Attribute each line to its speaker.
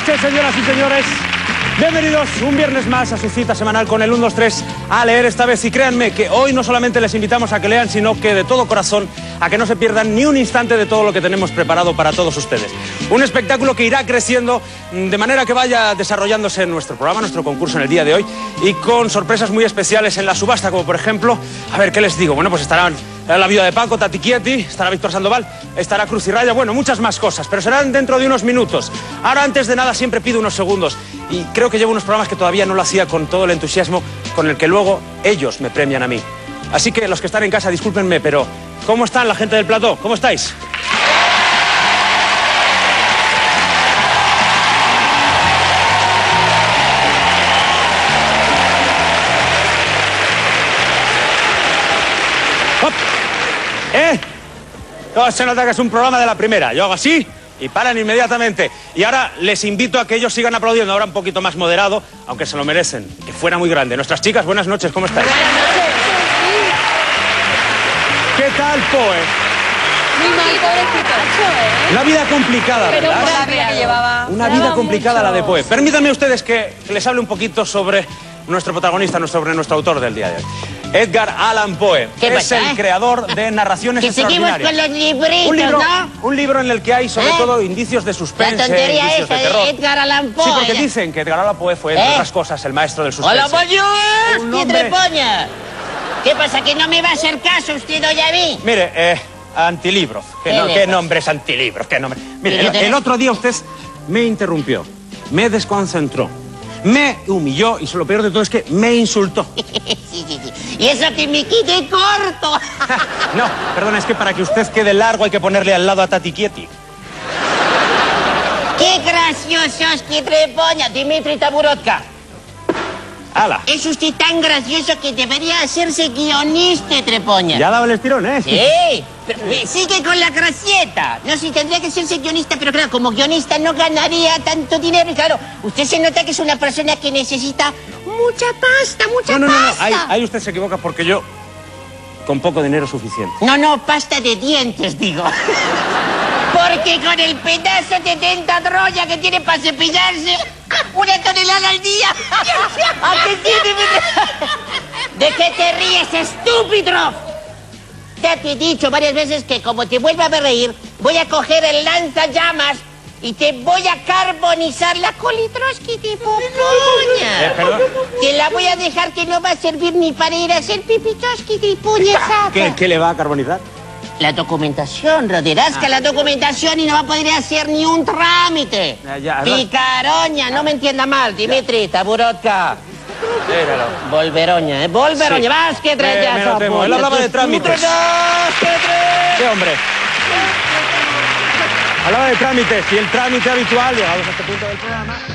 Speaker 1: noches, señoras y señores. Bienvenidos un viernes más a su cita semanal con el 1, 2, 3 a leer esta vez. Y créanme que hoy no solamente les invitamos a que lean, sino que de todo corazón a que no se pierdan ni un instante de todo lo que tenemos preparado para todos ustedes. Un espectáculo que irá creciendo de manera que vaya desarrollándose en nuestro programa, nuestro concurso en el día de hoy, y con sorpresas muy especiales en la subasta, como por ejemplo, a ver, ¿qué les digo? Bueno, pues estarán la viuda de Paco, Tati Chieti, estará Víctor Sandoval, estará Cruz y Raya, bueno, muchas más cosas, pero serán dentro de unos minutos. Ahora, antes de nada, siempre pido unos segundos, y creo que llevo unos programas que todavía no lo hacía con todo el entusiasmo con el que luego ellos me premian a mí. Así que los que están en casa, discúlpenme, pero ¿cómo están la gente del plató? ¿Cómo estáis? Todo se nota que es un programa de la primera. Yo hago así y paran inmediatamente. Y ahora les invito a que ellos sigan aplaudiendo, ahora un poquito más moderado, aunque se lo merecen, que fuera muy grande. Nuestras chicas, buenas noches, ¿cómo estáis?
Speaker 2: Buenas noches.
Speaker 1: ¿Qué tal, Poe?
Speaker 2: Muy mal, pobrecito.
Speaker 1: Una vida complicada,
Speaker 2: Pero
Speaker 1: ¿verdad?
Speaker 2: una vida que llevaba.
Speaker 1: Una vida complicada la de Poe. Permítanme ustedes que les hable un poquito sobre nuestro protagonista, sobre nuestro autor del día de hoy. Edgar Allan Poe es el creador de Narraciones
Speaker 3: que seguimos
Speaker 1: Extraordinarias.
Speaker 3: con los libritos, ¿no?
Speaker 1: Un libro en el que hay sobre todo indicios de suspense,
Speaker 3: La tontería
Speaker 1: indicios
Speaker 3: esa
Speaker 1: de terror.
Speaker 3: de Edgar Allan Poe.
Speaker 1: Sí, porque dicen que Edgar Allan Poe fue, entre otras cosas, el maestro del suspense.
Speaker 3: ¡Hola, Boyos!
Speaker 1: Un
Speaker 3: ¡Qué
Speaker 1: hombre-
Speaker 3: trepoña! ¿Qué pasa, que no me va a hacer caso usted hoy a mí?
Speaker 1: Mire, Antilibros. ¿Qué nombre es Antilibros? ¿Qué nombre? Mire, el otro día usted me interrumpió, me desconcentró, me humilló y lo peor de todo es que me insultó.
Speaker 3: Sí. Y eso que me quede corto.
Speaker 1: No, perdón, es que para que usted quede largo hay que ponerle al lado a Tati Chieti.
Speaker 3: ¡Qué graciosos, qué trepoña! Dimitri Taburotka.
Speaker 1: ¡Hala!
Speaker 3: Es usted tan gracioso que debería hacerse guionista, trepoña.
Speaker 1: Ya daba el estirón, ¿eh?
Speaker 3: Sí, pero sigue con la gracieta. No, sí, tendría que hacerse guionista, pero claro, como guionista no ganaría tanto dinero. Y claro, usted se nota que es una persona que necesita mucha pasta, mucha pasta.
Speaker 1: No, ahí usted se equivoca porque yo, con poco dinero suficiente.
Speaker 3: No, pasta de dientes, digo. Porque con el pedazo de denta troya que tiene para cepillarse, 1 tonelada al día. ¿A qué tiene? ¿De qué te ríes, estúpido? Ya te he dicho varias veces que como te vuelva a ver reír, voy a coger el lanzallamas y te voy a carbonizar la colitroski de popoña.
Speaker 1: ¿Perdón?
Speaker 3: Te la voy a dejar que no va a servir ni para ir a hacer pipitoski de puñezata.
Speaker 1: ¿Qué le va a carbonizar?
Speaker 3: La documentación, Roderasca, la documentación, y no va a poder hacer ni un trámite.
Speaker 1: Ya.
Speaker 3: Picaroña, no me entienda mal, Dimitri, Taburotka.
Speaker 1: Míralo.
Speaker 3: Volveroña, Volveroña,
Speaker 1: Sí.
Speaker 3: vas que
Speaker 1: Me lo temo, él hablaba de trámites. ¿Qué hombre? Hablaba de trámites y el trámite habitual, llegados a este punto del programa.